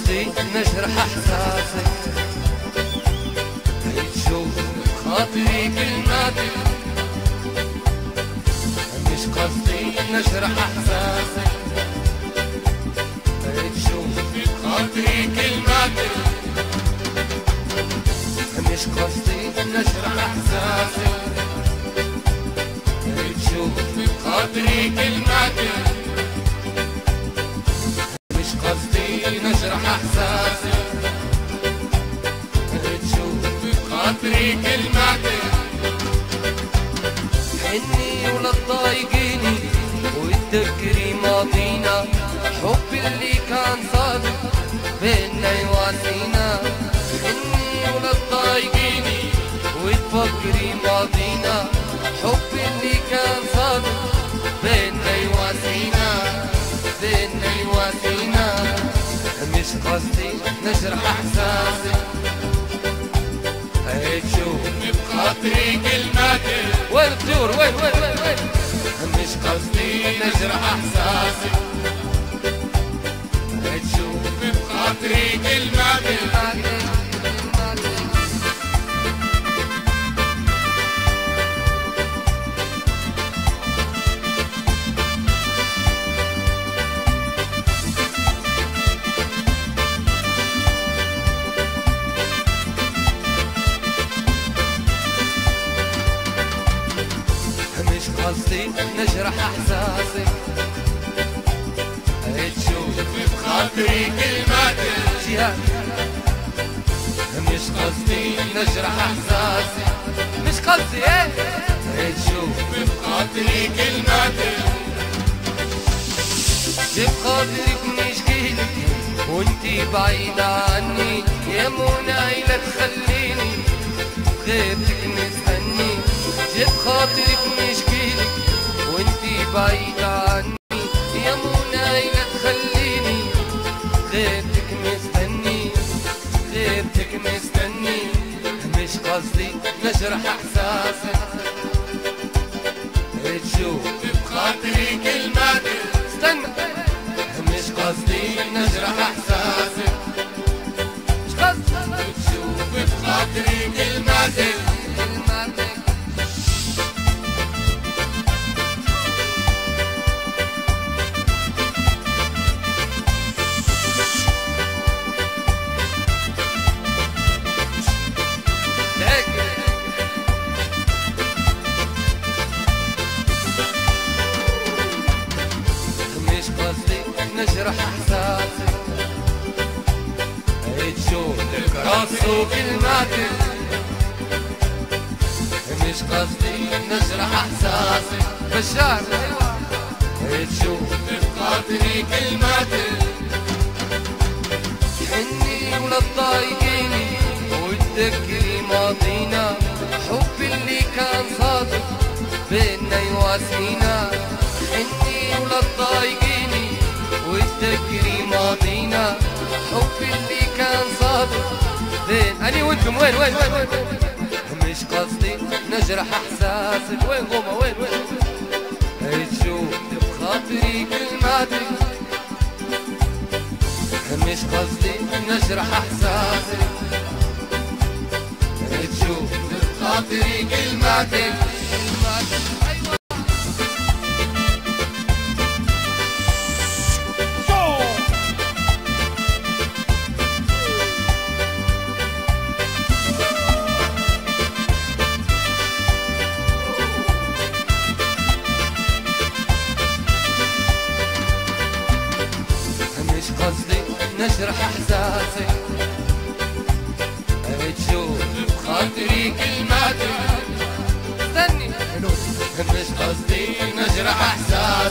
قصدي نجرح احساسك، تشوف خاطري كلماتك، مش قصدي نجرح احساسك، تشوف خاطري كلماتك، مش قصدي نجرح احساسك، تشوف خاطري كلماتك، مش قصدي نجرح احساسك، تشوف خاطري كلماتك، حني ولا تضايقيني وتذكري ماضينا، حب اللي كان صادق بينا يواسينا، حني ولا تضايقيني وتفكري ماضينا، حب اللي كان صادق بينا يواسينا، بينا يواسينا، مش قصدي نجرح احساسك، تشوف بخاطري كلماتك، وين الطيور وين وين وين وين، مش قصدي نجرح احساسك، تشوف بخاطري كلماتك، مش قصدي نجرح احساسك، تشوف بخاطري كلماتك، جهاد مش قصدي نجرح احساسك، مش قصدي تشوف بخاطري كلماتك، بخاطرك نشكيلك وانتي بعيدة عني، يا منى لا تخليني بغيرتك مستني، بخاطرك نشكيلك وانتي بعيدة عني، يا منى لا تخليني غيرتك مستني، غيرتك مستني، مش قصدي نجرح احساسك، تشوف بخاطري كلماتك، استنى مش قصدي نجرح احساسك، مش قصدي تشوف بخاطري كلماتك، نجرح احساسك، تشوف الكراس وكلماتك، مش قصدي نجرح احساسك، بشار تشوف بخاطري كلماتك، حني ولا تضايقيني وتذكري ماضينا، حب اللي كان صادق بينا يواسينا، حني ولا تضايقيني وتذكري ماضينا، حب اللي كان صادق بين اني وانتم، وين وين وين وين، مش قصدي نجرح احساسك، وين غومة وين وين، تشوف بخاطري كلماتك، مش قصدي نجرح احساسك، تشوف بخاطري كلماتك، قصدي نجرح احساسك، تشوف بخاطري كلماتك، استني مش قصدي نجرح احساسك،